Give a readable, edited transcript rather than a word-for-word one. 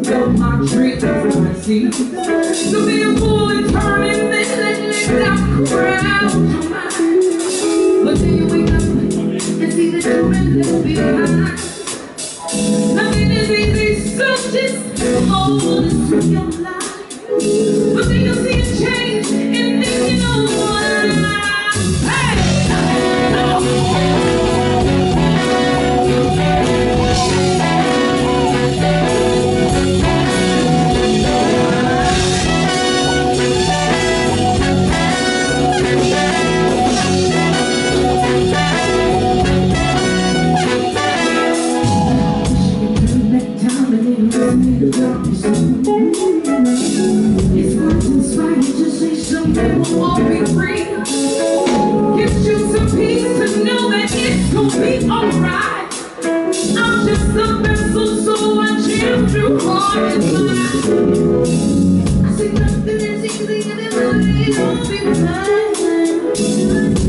of my dreams I see. To be a fool and turn and then let down crowd your mind. But then you wake up and see that you're left behind. Nothing is easy, so just hold on to your life. But then you'll see a change and then you know what. It's hard to inspire to say something will all be free. Gives you some peace to know that it's gonna be alright. I'm just a vessel, so I chill through hard and mind. I say nothing is easy and it really won't be mine.